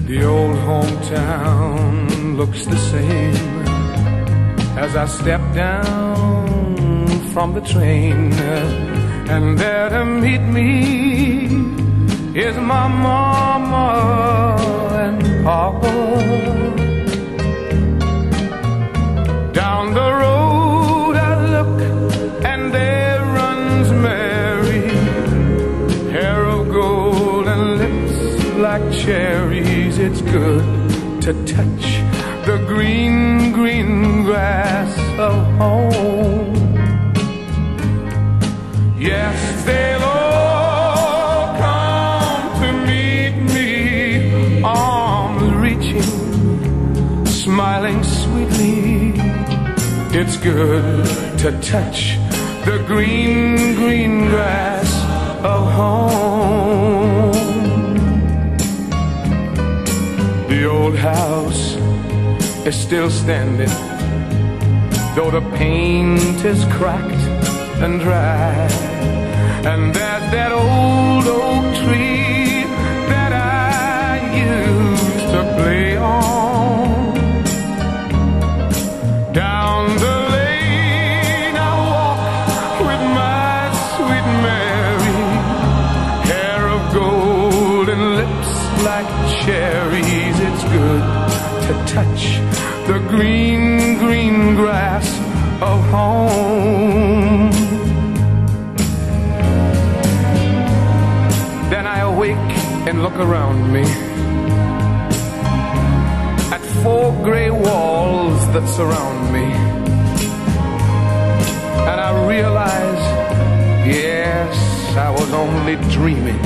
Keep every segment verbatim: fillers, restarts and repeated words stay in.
The old hometown looks the same as I step down from the train, and there to meet me is my mama and papa. Down the road I look, and there runs Mary, hair of gold and lips like cherries. It's good to touch the green, green grass of home. Yes, they'll all come to meet me, arms reaching, smiling sweetly. It's good to touch the green, green grass of home. The old house is still standing, though the paint is cracked and dry. And there's that old oak tree that I used to play on. Down the lane I walk with my sweet Mary, hair of gold and lips like cherries. It's good to touch the green, green grass of home. Then I awake and look around me at four gray walls that surround me, and I realize, yes, I was only dreaming.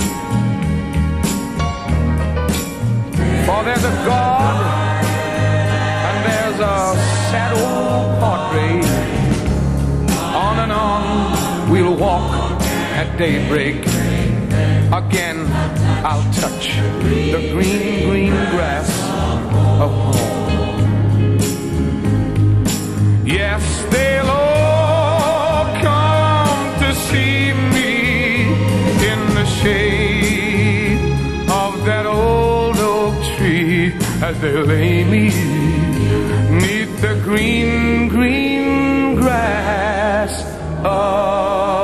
For there's a God, and there's a sad old portrait. On and on we'll walk at daybreak. Again I'll touch the green, green grass of home. Yes, they'll all come to see me in the shade of that old oak tree, as they lay me neath the green, green grass of